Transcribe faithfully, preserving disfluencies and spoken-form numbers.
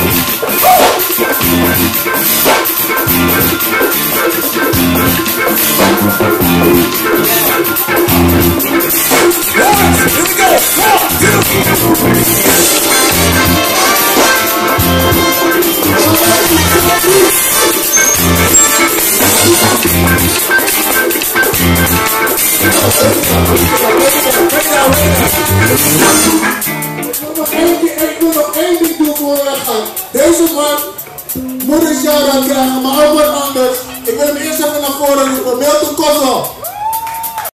Ik wil nog één ding doen voor we weggaan. Deze man moet een shout-out krijgen, maar ook wat anders. Ik wil hem eerst even naar voren roepen. Milton Kossel.